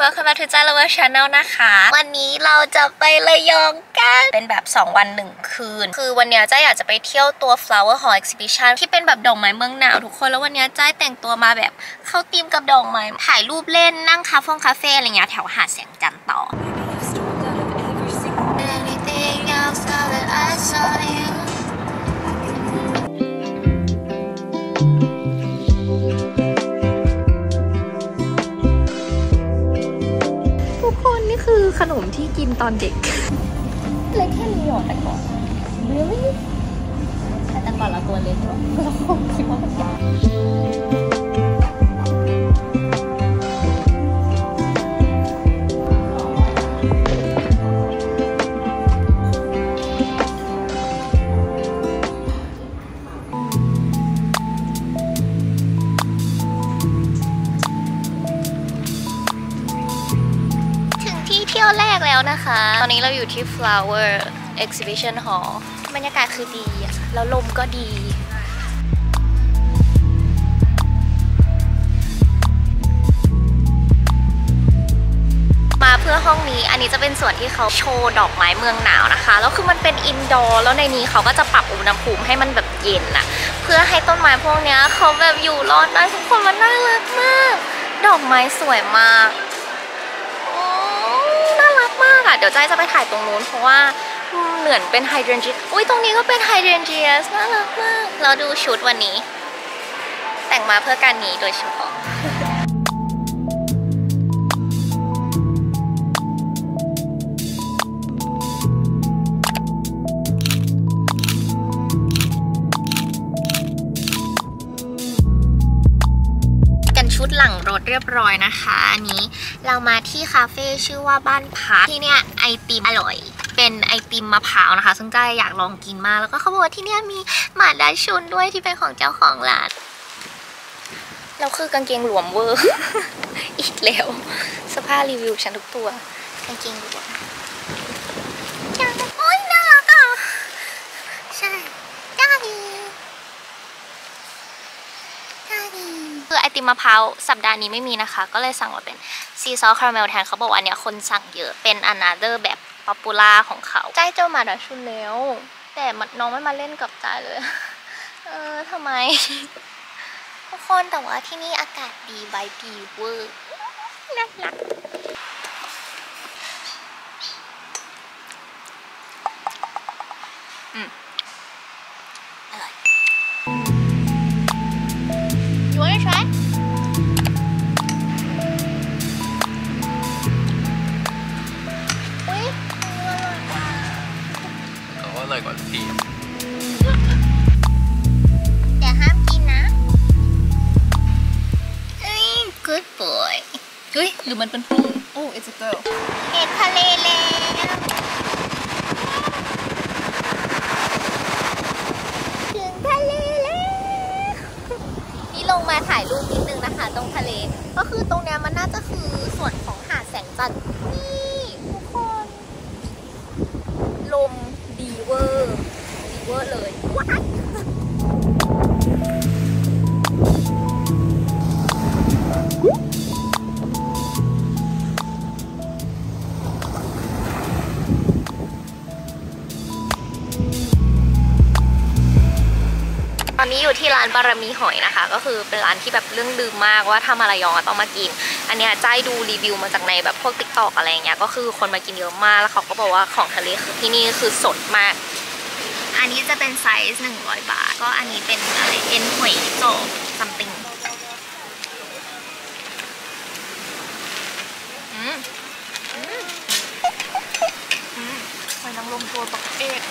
Welcome back to Jai Lover Channel นะคะวันนี้เราจะไประยองกันเป็นแบบ2 วัน 1 คืนคือวันนี้จ้าอยากจะไปเที่ยวตัว Flower Hall Exhibition ที่เป็นแบบดอกไม้เมืองหนาวทุกคนแล้ววันนี้จ้าแต่งตัวมาแบบเข้าธีมกับดอกไม้ถ่ายรูปเล่นนั่งคาเฟ่อะไรเงี้ยแถวหาดแสงจันทร์ต่อนี่คือขนมที่กินตอนเด็กเล็กแค่นี้หรอแต่ก่อนreally แต่ก่อนเราตัวเล็กหรอเราคงคิดว่ามันใหญ่เที่ยวแรกแล้วนะคะตอนนี้เราอยู่ที่ Flower Exhibition Hall บรรยากาศคือดีอะแล้วลมก็ดีมาเพื่อห้องนี้อันนี้จะเป็นส่วนที่เขาโชว์ดอกไม้เมืองหนาวนะคะแล้วคือมันเป็นอินดอร์แล้วในนี้เขาก็จะปรับอุณหภูมิให้มันแบบเย็นอะเพื่อให้ต้นไม้พวกนี้เขาแบบอยู่รอดได้ทุกคนมันน่ารักมากดอกไม้สวยมากเดี๋ยวใจจะไปถ่ายตรงนู้นเพราะว่าเหมือนเป็นไฮเดรนเจียอุ้ยตรงนี้ก็เป็นไฮเดรนเจียสน่ารักมากเราดูชุดวันนี้แต่งมาเพื่อการนี้โดยเฉพาะชุดหลังรถเรียบร้อยนะคะอันนี้เรามาที่คาเฟ่ชื่อว่าบ้านพักที่เนี่ยไอติมอร่อยเป็นไอติมมะพร้าวนะคะซึ่งจ้าอยากลองกินมากแล้วก็เขาบอกว่าที่เนี่ยมีหมาดาชุนด้วยที่เป็นของเจ้าของร้านเราคือกางเกงหลวมเวอร์ อีกแล้วสภาพรีวิวฉันทุกตัวกางเกงหลวมจ้าโอ๊ยน่ารักอ่ะใช่จ้าดีคือไอติมมะพร้าวสัปดาห์นี้ไม่มีนะคะก็เลยสั่งมาเป็นซีซอสคาราเมลแทนเขาบอกว่าเนี่ยคนสั่งเยอะเป็น another แบบป๊อปปูล่าของเขาใจเจ้ามาดาชุนแล้วแต่น้องไม่มาเล่นกับใจเลยทำไมทุกคนแต่ว่าที่นี่อากาศดีใบดีเวอร์น่ารักอร่อยเลยก่อนทีแต่ห้ามกินนะ good boy เฮ้ยหรือมันเป็นผู้โอ้ it's a girl เห็นทะเลแล้วถึงทะเลแล้วนี่ลงมาถ่ายรูปนิดนึงนะคะตรงทะเลก็คือตรงเนี้ยมันน่าจะคือส่วนของหาดแสงจันทร์นี่ทุกคนลมดีเวอร์เลยว้ายตอนนี้อยู่ที่ร้านบารมีหอยนะคะก็คือเป็นร้านที่แบบเรื่องลืมมากว่าถ้ามาระยองต้องมากินอันนี้ใจดูรีวิวมาจากในแบบพวก TikTok อะไรเงี้ยก็คือคนมากินเยอะมากแล้วเขาก็บอกว่าของทะเลคือที่นี่คือสดมากอันนี้จะเป็นไซส์100 บาทก็อันนี้เป็นอะไรเอ็นหอยจอบซัมติงหอยนางรมตัวบักเอก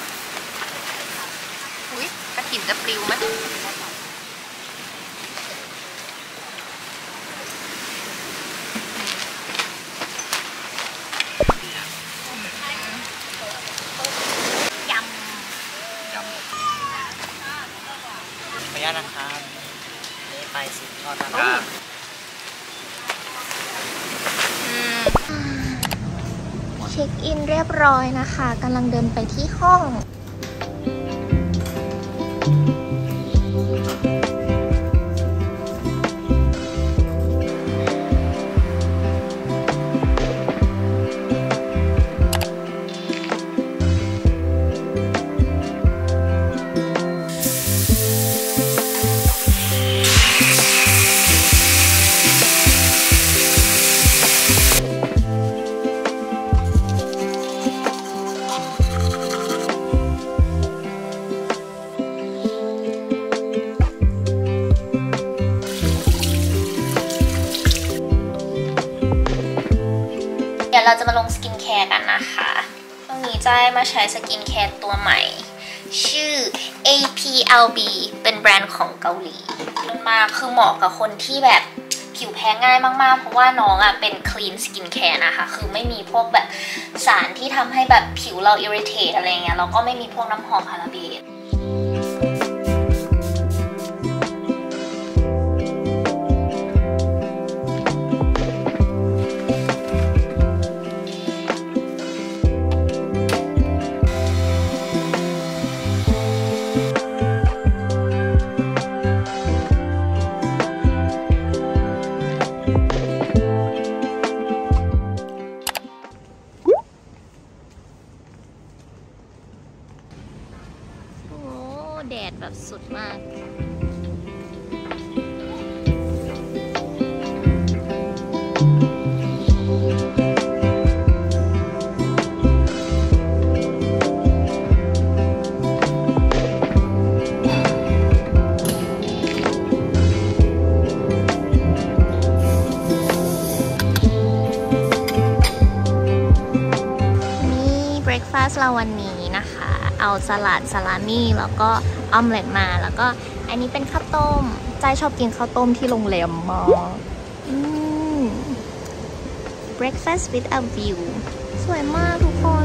อุ้ยกระถิ่นจะปลิวไหมขออนุญาตนะครับนี่ไปสิทอดนะครับเช็คอินเรียบร้อยนะคะกำลังเดินไปที่ห้อง ตเราจะมาลงสกินแคร์กันนะคะช่วงนี้จ้ายมาใช้สกินแคร์ตัวใหม่ชื่อ APLB เป็นแบรนด์ของเกาหลีมาคือเหมาะกับคนที่แบบผิวแพ้ง่ายมากๆเพราะว่าน้องเป็น clean skin care นะคะคือไม่มีพวกแบบสารที่ทำให้แบบผิวเรา irritate อะไรเงี้ยแล้วก็ไม่มีพวกน้ำหอมพาราเบนแดดแบบสุดมากเบรคฟาสต์เราวันนี้นะคะเอาสลัดซาลามี่แล้วก็ออมเล็ตมาแล้วก็อันนี้เป็นข้าวต้มใจชอบกินข้าวต้มที่โรงแรมมาก breakfast with a view สวยมากทุกคน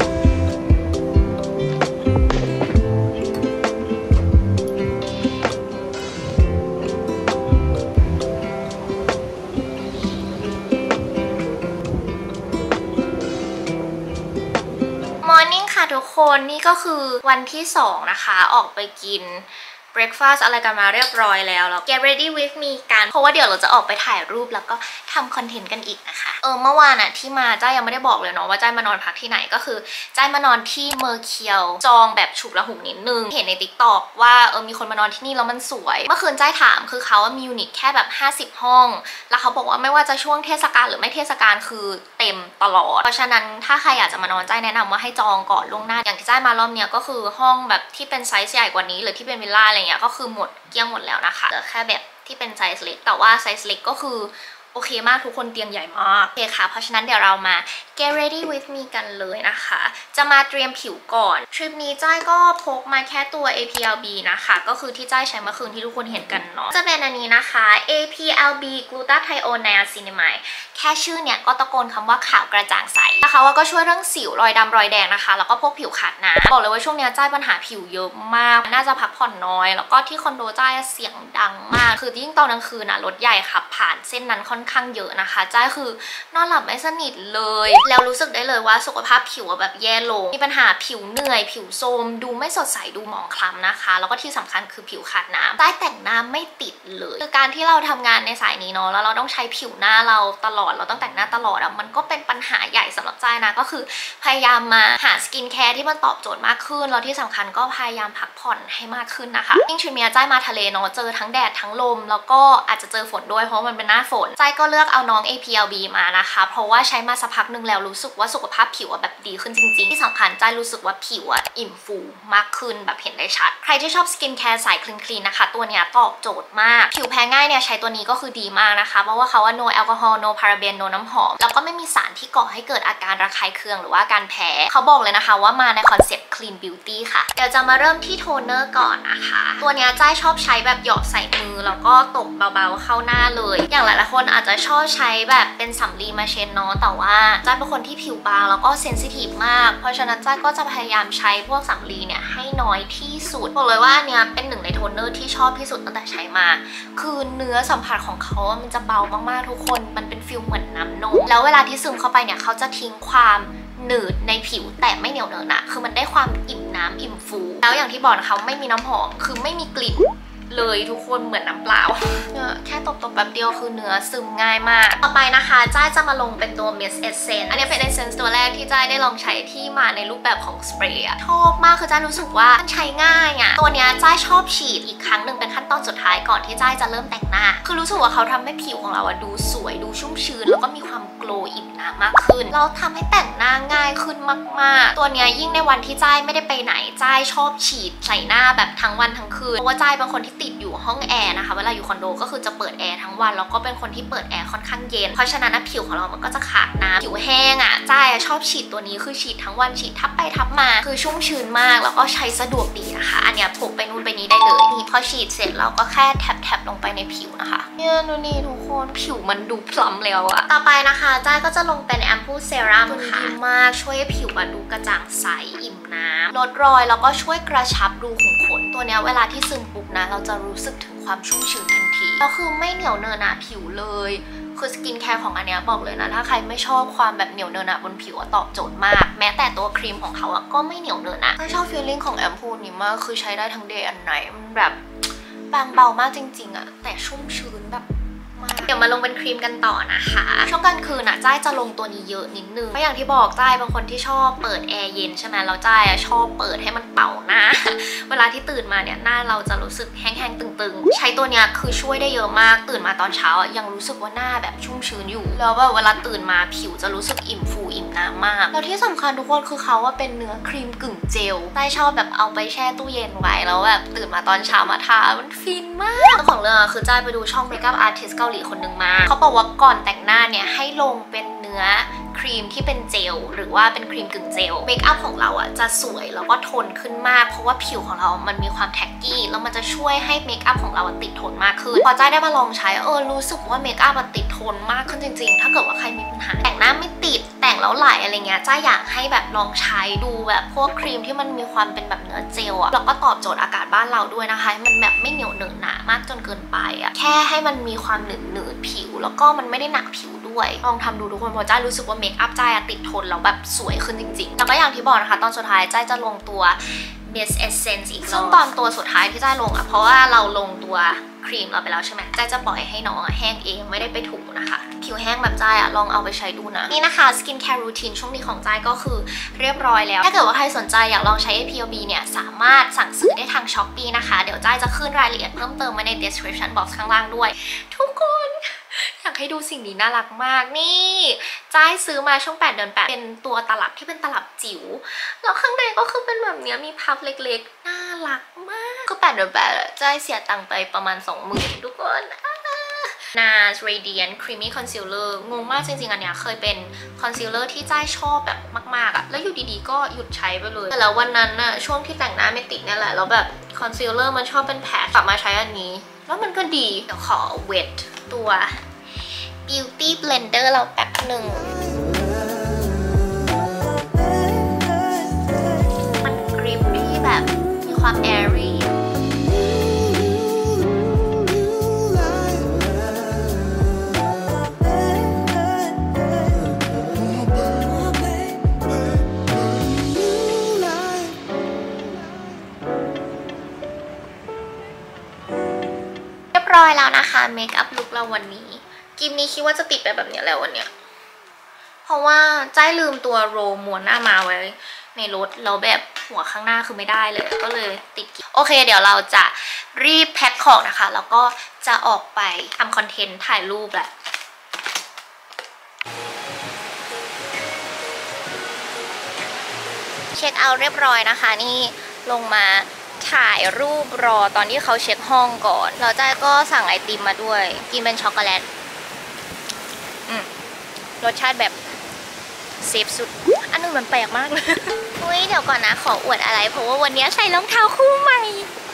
ทุกคนนี่ก็คือวันที่2นะคะออกไปกิน breakfast อะไรกันมาเรียบร้อยแล้ว get ready with me กันเพราะว่าเดี๋ยวเราจะออกไปถ่ายรูปแล้วก็ทำคอนเทนต์กันอีกนะคะเมื่อวานที่มาจ้ายังไม่ได้บอกเลยเนาะว่าจ้ามานอนพักที่ไหนก็คือจ้ามานอนที่เมอร์เคียวจองแบบฉุกละหุกนิดนึงเห็นใน TikTok ว่ามีคนมานอนที่นี่แล้วมันสวยเมื่อคืนจ้าถามคือเขามียูนิตแค่แบบ50ห้องแล้วเขาบอกว่าไม่ว่าจะช่วงเทศกาลหรือไม่เทศกาลคือเต็มตลอดเพราะฉะนั้นถ้าใครอยากจะมานอนจ้าแนะนำว่าให้จองก่อนล่วงหน้าอย่างที่จ้ามารอบเนี้ยก็คือห้องแบบที่เป็นไซส์ใหญ่กว่านี้หรือที่เป็นวิลล่าอะไรเงี้ยก็คือหมดเกลี้ยงหมดแล้วนะคะเหลือแค่แบบที่เป็นไซส์เล็กแต่ว่าไซส์เล็กก็คือโอเคมากทุกคนเตียงใหญ่มากโอเคค่ะเพราะฉะนั้นเดี๋ยวเรามา get ready with me กันเลยนะคะจะมาเตรียมผิวก่อนทริปนี้จ้ายก็พกมาแค่ตัว APLB นะคะก็คือที่จ้ายใช้เมื่อคืนที่ทุกคนเห็นกันเนาะจะเป็นอันนี้นะคะ APLB Glutathione Niacinamide แค่ชื่อเนี่ยก็ตะโกนคำว่าขาวกระจ่างใสนะคะว่าก็ช่วยเรื่องสิวรอยดำรอยแดงนะคะแล้วก็พวกผิวขาดน้ำบอกเลยว่าช่วงนี้จ้ายปัญหาผิวเยอะมากน่าจะพักผ่อนน้อยแล้วก็ที่คอนโดจ้ายเสียงดังมากคือยิ่งตอนกลางคืนรถใหญ่ขับผ่านเส้นนั้นค่อนข้างเยอะนะคะจ้ายคือนอนหลับไม่สนิทเลยแล้วรู้สึกได้เลยว่าสุขภาพผิวแบบแย่ลงมีปัญหาผิวเหนื่อยผิวโทรมดูไม่สดใสดูหมองคล้ำนะคะแล้วก็ที่สำคัญคือผิวขาดน้ำจ้ายแต่งหน้าไม่ติดเลยคือการที่เราทำงานในสายนี้เนาะแล้วเราต้องใช้ผิวหน้าเราตลอดเราต้องแต่งหน้าตลอดมันก็เป็นปัญหาใหญ่สำหรับจ้ายนะก็คือพยายามมาหาสกินแคร์ที่มันตอบโจทย์มากขึ้นแล้วที่สำคัญก็พยายามพักผ่อนให้มากขึ้นนะคะยิ่งช่วงนี้จ้ายมาทะเลเนาะเจอทั้งแดดทั้งลมแล้วก็อาจจะเจอฝนด้วยเพราะมันเป็นหน้าฝนจ้ายก็เลือกเอาน้อง APLB มานะคะเพราะว่าใช้มาสักพักหนึ่งแล้วรู้สึกว่าสุขภาพผิวแบบดีขึ้นจริงๆที่สำคัญจ้ายรู้สึกว่าผิวอิ่มฟูมากขึ้นแบบเห็นได้ชัดใครที่ชอบสกินแคร์สายคลีนนะคะตัวเนี้ยตอบโจทย์มากผิวแพ้ง่ายเนี่ยใช้ตัวนี้ก็คือดีมากนะคะเพราะว่าเขาว่า no alcohol no paraben no น้ำหอมแล้วก็ไม่มีสารที่ก่อให้เกิดอาการระคายเคืองหรือว่าการแพ้เขาบอกเลยนะคะว่ามาในคอนเซ็ปต์ clean beauty ค่ะเดี๋ยวจะมาเริ่มที่โทนเนอร์ก่อนนะคะตัวเนี้ยจ้ายชอบใช้แบบหยอดใส่มือแล้วก็ตบเบาๆเข้าหน้าเลยอย่างหลายๆคนอาจจะชอบใช้แบบเป็นสำลีมาเช็ดเนาะแต่ว่าจ้ายเป็นคนที่ผิวบางแล้วก็เซนซิทีฟมากเพราะฉะนั้นจ้ายก็จะพยายามใช้พวกสำลีเนี่ยให้น้อยที่สุดบอกเลยว่าเนี่ยเป็นหนึ่งในโทนเนอร์ที่ชอบที่สุดตั้งแต่ใช้มาคือเนื้อสัมผัสของเขามันจะเบามากๆทุกคนมันเป็นฟิลเหมือนน้ำนมแล้วเวลาที่ซึมเข้าไปเนี่ยเขาจะทิ้งความหนืดในผิวแต่ไม่เหนียวเนอะนะคือมันได้ความอิ่มน้ำอิ่มฟูแล้วอย่างที่บอกนะคะไม่มีน้ำหอมคือไม่มีกลิ่นเลยทุกคนเหมือนน้ำเปล่าแค่ตบๆแป๊บเดียวคือเนื้อซึมง่ายมากต่อไปนะคะจ้ายจะมาลงเป็นตัว Mist Essence อันนี้เป็น Essence ตัวแรกที่จ้ายได้ลองใช้ที่มาในรูปแบบของสเปรย์ชอบมากคือจ้ายรู้สึกว่ามันใช้ง่ายตัวเนี้ยจ้ายชอบฉีดอีกครั้งหนึ่งเป็นขั้นตอนสุดท้ายก่อนที่จ้ายจะเริ่มแต่งหน้าคือรู้สึกว่าเขาทำให้ผิวของเราดูสวยดูชุ่มชื้นแล้วก็มีความโกลว์อิ่มน้ำมากขึ้นแล้วทำให้แต่งหน้าง่ายขึ้นมากๆตัวเนี้ยยิ่งในวันที่จ้ายไม่ได้ไปไหนจ้ายชอบฉีดใส่หน้าแบบทั้งวันทั้งคืนเพราะว่าจ้ายเป็นคนที่ติดอยู่ห้องแอร์นะคะเวลาอยู่คอนโดก็คือจะเปิดแอร์ทั้งวันแล้วก็เป็นคนที่เปิดแอร์ค่อนข้างเย็นเพราะฉะนั้นผิวของเรามันก็จะขาดน้ำผิวแห้งอ่ะจ้าชอบฉีดตัวนี้คือฉีดทั้งวันฉีดทับไปทับมาคือชุ่มชื้นมากแล้วก็ใช้สะดวกดีนะคะอันเนี้ยพกไปนู่นไปนี้ได้เลยนี่พอฉีดเสร็จเราก็แค่แท็บลงไปในผิวนะคะเนี่ยดูนี่ทุกคนผิวมันดูพล้ำแล้วอะต่อไปนะคะจ้าก็จะลงเป็นแอมพูเซรั่มค่ะดีมากช่วยให้ผิวดูกระจ่างใสอิ่มน้ำลดรอยแล้วก็ช่วยกระชับรูขุมขนตัวเนี้ยเวลาที่ซึมปุ๊บนะเราจะรู้สึกถึงความชุ่มชื้นทันทีแล้วคือไม่เหนียวเนอะหนะผิวเลยคือสกินแคร์ของอันเนี้ยบอกเลยนะถ้าใครไม่ชอบความแบบเหนียวเนอะหนะบนผิวตอบโจทย์มากแม้แต่ตัวครีมของเขาก็ไม่เหนียวเนอะหนะชอบฟีลลิ่งของแอมพูนี้มากคือใช้ได้ทั้งเดย์อันไหนมันแบบบางเบามากจริงๆอะแต่ชุ่มชื้นแบบเดี๋ยวมาลงเป็นครีมกันต่อนะคะช่วงกลางคืนจ้ายจะลงตัวนี้เยอะนิดนึงเพราะอย่างที่บอกจ้ายบางคนที่ชอบเปิดแอร์เย็นใช่ไหมแล้วจ้ายชอบเปิดให้มันเป่าหน้า เวลาที่ตื่นมาเนี่ยหน้าเราจะรู้สึกแห้งๆตึงๆใช้ตัวเนี้ยคือช่วยได้เยอะมากตื่นมาตอนเช้ายังรู้สึกว่าหน้าแบบชุ่มชื้นอยู่แล้วแบบเวลาตื่นมาผิวจะรู้สึกอิ่มฟูอิ่มน้ำมากแล้วที่สำคัญทุกคนคือเขาเป็นเนื้อครีมกึ่งเจลจ้ายชอบแบบเอาไปแช่ตู้เย็นไว้แล้วแบบตื่นมาตอนเช้ามาทามันฟินมากของเรื่องคือจ้ายไปดูช่องเมคอัพอาร์ติสต์เกาหลีคนนึงมาเขาบอกว่าก่อนแต่งหน้าเนี่ยให้ลงเป็นเนื้อครีมที่เป็นเจลหรือว่าเป็นครีมกึ่งเจลเมคอัพของเราจะสวยแล้วก็ทนขึ้นมากเพราะว่าผิวของเรามันมีความแท็กกี้แล้วมันจะช่วยให้เมคอัพของเราติดทนมากขึ้นพอจ้าได้มาลองใช้รู้สึกว่าเมคอัพติดทนมากขึ้นจริงๆถ้าเกิดว่าใครมีปัญหาแต่งหน้าไม่ติดแต่งแล้วไหลอะไรเงี้ยจ้าอยากให้แบบลองใช้ดูแบบพวกครีมที่มันมีความเป็นแบบเนื้อเจลแล้วก็ตอบโจทย์อากาศบ้านเราด้วยนะคะมันแบบไม่เหนียวเหนอะหนามากจนเกินไปแค่ให้มันมีความหนืดผิวแล้วก็มันไม่ได้หนักผิวด้วยลองทำดูทุกคนเพราะจ้ารู้สึกว่าเมคอัพจ้าติดทนแล้วแบบสวยขึ้นจริงๆแล้วก็อย่างที่บอกนะคะตอนสุดท้ายจ้าจะลงตัว Miss Essence อีกซึ่งตอนตัวสุดท้ายที่จ้าลงเพราะว่าเราลงตัวครีมเราไปแล้วใช่ไหมจ้าจะปล่อยให้น้องแห้งเองไม่ได้ไปถูนะคะผิวแห้งแบบจ้าลองเอาไปใช้ดูนะนี่นะคะสกินแคร์รูทีนช่วงนี้ของจ้าก็คือเรียบร้อยแล้วถ้าเกิดว่าใครสนใจอยากลองใช้ APOB เนี่ยสามารถสั่งซื้อได้ทาง Shopee นะคะเดี๋ยวจ้าจะขึ้นรายละเอียดเพิ่มเติมไว้ใน description box ข้างล่างด้วยทุกคนอยากให้ดูสิ่งนี้น่ารักมากนี่จ้ายซื้อมาช่วง8 เดือน 8เป็นตัวตลับที่เป็นตลับจิ๋วแล้วข้างในก็คือเป็นแบบนี้มีพับเล็กๆน่ารักมากก็8 เดือน 8จ้ายเสียตังค์ไปประมาณ 20,000 ทุกคนNARS Radiant Creamy Concealer งงมากจริงๆอันเนี้ยเคยเป็นคอนซีลเลอร์ที่จ้ายชอบแบบมากๆแล้วอยู่ดีๆก็หยุดใช้ไปเลยแต่แล้ววันนั้นช่วงที่แต่งหน้าไม่ติดเนี่ยแหละแล้วแบบคอนซีลเลอร์มันชอบเป็นแผลกลับมาใช้อันนี้แล้วมันก็ดีเดี๋ยวขอเวทตัว Beauty Blender เราแป๊บหนึ่งมันกริปที่แบบมีความ airyร้อยแล้วนะคะเมคอัพลุคเราวันนี้กิมนี้คิดว่าจะติดไปแบบนี้แล้ววันเนี้ยเพราะว่าจ้ายลืมตัวโรลม้วนหน้ามาไว้ในรถแล้วแบบหัวข้างหน้าคือไม่ได้เลยก็เลยติดโอเคเดี๋ยวเราจะรีบแพ็คของนะคะแล้วก็จะออกไปทำคอนเทนต์ถ่ายรูปแหละเช็คเอาท์เรียบร้อยนะคะนี่ลงมาถ่ายรูปรอตอนที่เขาเช็คห้องก่อนแล้วจ้าก็สั่งไอติมมาด้วยกินเป็นช็อกโกแลตรสชาติแบบเซฟสุดอันนึงมันแปลกมากเลยเฮ้ยเดี๋ยวก่อนนะขออวดอะไรเพราะว่าวันนี้ใส่รองเท้าคู่ใหม่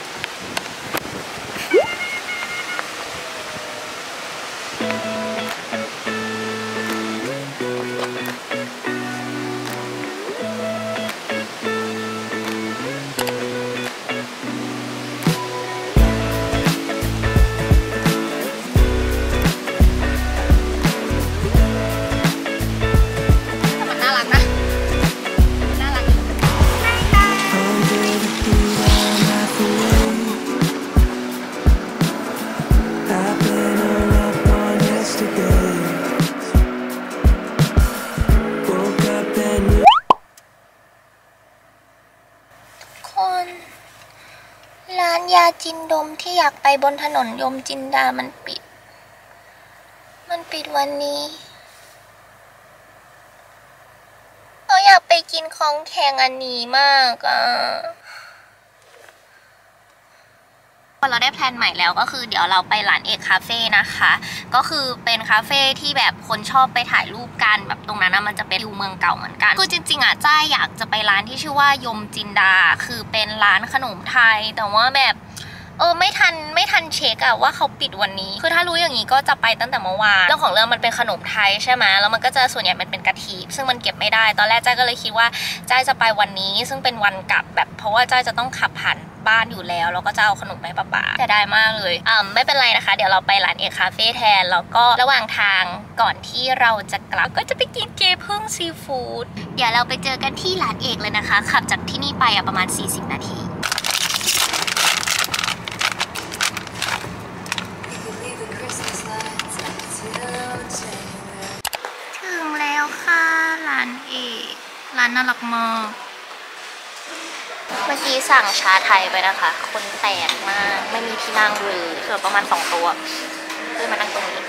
ร้านยาจินดมที่อยากไปบนถนนยมจินดามันปิดวันนี้เราอยากไปกินของแข็งอันนี้มากคนเราได้แพลนใหม่แล้วก็คือเดี๋ยวเราไปร้านเอกคาเฟ่นะคะก็คือเป็นคาเฟ่ที่แบบคนชอบไปถ่ายรูปกันแบบตรงนั้นนะมันจะเป็นวิวเมืองเก่าเหมือนกันคือจริงๆอ่ะจ้าอยากจะไปร้านที่ชื่อว่ายมจินดาคือเป็นร้านขนมไทยแต่ว่าแบบไม่ทันเช็คอะว่าเขาปิดวันนี้คือถ้ารู้อย่างนี้ก็จะไปตั้งแต่เมื่อวานเรื่องของเรื่องมันเป็นขนมไทยใช่ไหมแล้วมันก็จะส่วนใหญ่มันเป็นกะทิซึ่งมันเก็บไม่ได้ตอนแรกจ้าก็เลยคิดว่าจ้าจะไปวันนี้ซึ่งเป็นวันกลับแบบเพราะว่าจ้าจะต้องขับผ่านบ้านอยู่แล้วก็จะเอาขนมไปป้าแต่ได้มากเลยไม่เป็นไรนะคะเดี๋ยวเราไปร้านเอกคาเฟ่แทนแล้วก็ระหว่างทางก่อนที่เราจะกลับก็จะไปกินเกพึ่งซีฟู้ดเดี๋ยวเราไปเจอกันที่ร้านเอกเลยนะคะขับจากที่นี่ไปประมาณ40 นาทีถึงแล้วค่ะร้านเอกร้านน่ารักมากเมื่อกี้สั่งชาไทยไปนะคะคนแตกมากไม่มีที่นั่งเลยเหลือประมาณ2 ตัวเลยมานั่งตรงนี้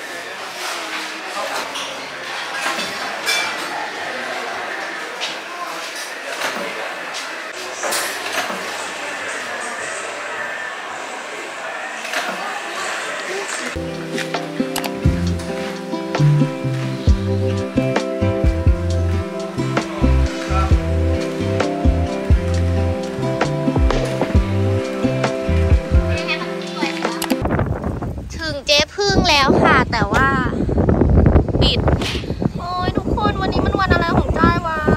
เจ๊พึ่งแล้วค่ะแต่ว่าปิดโอ้ยทุกคนวันนี้มันวันอะไรของจ้ายวะ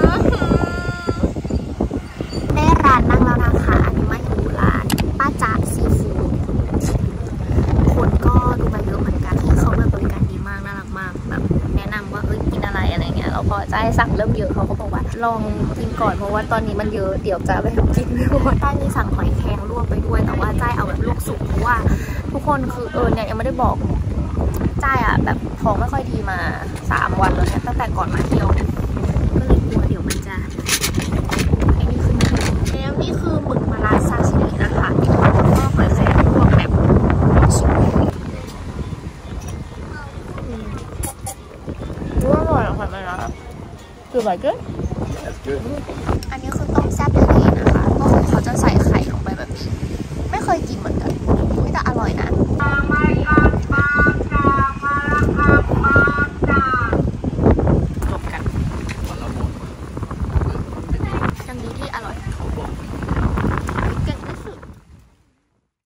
ได้ร้านนั่งแล้วนะคะอันนี้มาอยู่ร้านป้าจ๋าซีฟู้ดคนก็ดูมาเยอะเหมือนกันที่เขาแบบบริการดีมากน่ารักมากแบบแนะนำว่ากินอะไรเงี้ยแล้วพอจ้าสั่งเริ่มเยอะเขาก็บอกว่าลองกินก่อนเพราะว่าตอนนี้มันเยอะเดี๋ยวจะแบบกินไม่หมดจ้ามีสั่งหอยแครงลวกไปด้วยแต่ว่าจ้าเอาแบบลวกสุกเพราะว่าทุกคนคือเนี่ยยังไม่ได้บอกจ้าแบบท้องไม่ค่อยดีมา3 วันแล้วเนี่ยตั้งแต่ก่อนมาเที่ยวเนี่ยก็เลยกลัวเดี๋ยวมันจะไอ้นี่ขึ้นมาแล้วนี่คือหมึกมะระซาชิมินะคะก็หอยแครงลวกแบบสุกอร่อยค่ะมันนะคือแบบgood อันนี้คือต้มแซ่บทะเล